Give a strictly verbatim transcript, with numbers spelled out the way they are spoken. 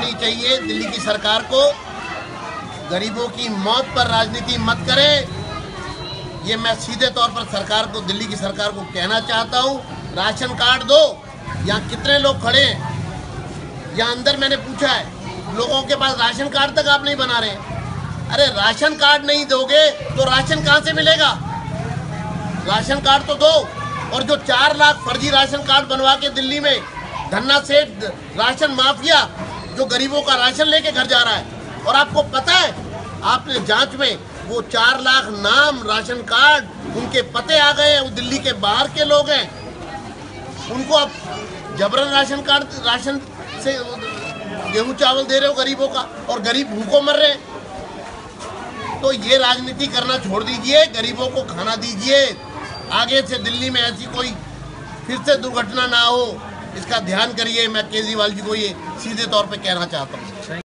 छोड़नी चाहिए दिल्ली की सरकार को। गरीबों की मौत पर राजनीति मत करें, ये मैं सीधे तौर पर सरकार को, दिल्ली की सरकार को कहना चाहता हूँ। राशन कार्ड दो। यहाँ कितने लोग खड़े हैं, यहाँ अंदर मैंने पूछा है, लोगों के पास राशन कार्ड तक आप नहीं बना रहे। अरे राशन कार्ड नहीं दोगे तो राशन कहाँ से मिलेगा? राशन कार्ड तो दो। और जो चार लाख फर्जी राशन कार्ड बनवा के दिल्ली में धन्ना सेठ राशन माफिया जो गरीबों का राशन लेके घर जा रहा है, और आपको पता है, आपने जांच में वो चार लाख नाम राशन कार्ड उनके पते आ गए हैं, वो दिल्ली के बाहर के लोग हैं, उनको अब जबरन राशन कार्ड राशन से गेहूं चावल दे रहे हो गरीबों का, और गरीब भूखों मर रहे हैं। तो ये राजनीति करना छोड़ दीजिए, गरीबों को खाना दीजिए। आगे से दिल्ली में ऐसी कोई फिर से दुर्घटना ना हो, इसका ध्यान करिए। मैं केजरीवाल जी को ये सीधे तौर पे कहना चाहता हूँ।